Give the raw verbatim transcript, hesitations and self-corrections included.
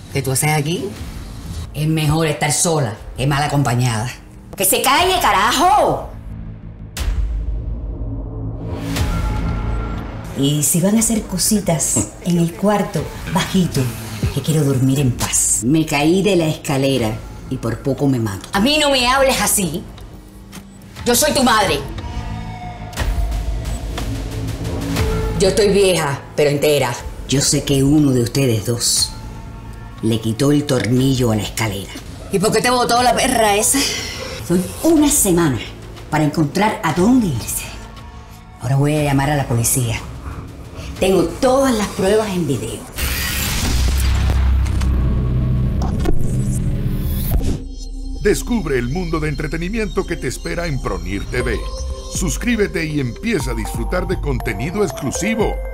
¿Qué tú haces aquí? Es mejor estar sola que mal acompañada. ¡Que se calle, carajo! Y si van a hacer cositas en el cuarto, bajito, que quiero dormir en paz. Me caí de la escalera y por poco me mato. A mí no me hables así. Yo soy tu madre. Yo estoy vieja, pero entera. Yo sé que uno de ustedes dos le quitó el tornillo a la escalera. ¿Y por qué te botó la perra esa? Doy una semana para encontrar a dónde irse. Ahora voy a llamar a la policía. Tengo todas las pruebas en video. Descubre el mundo de entretenimiento que te espera en ProNIR T V. Suscríbete y empieza a disfrutar de contenido exclusivo.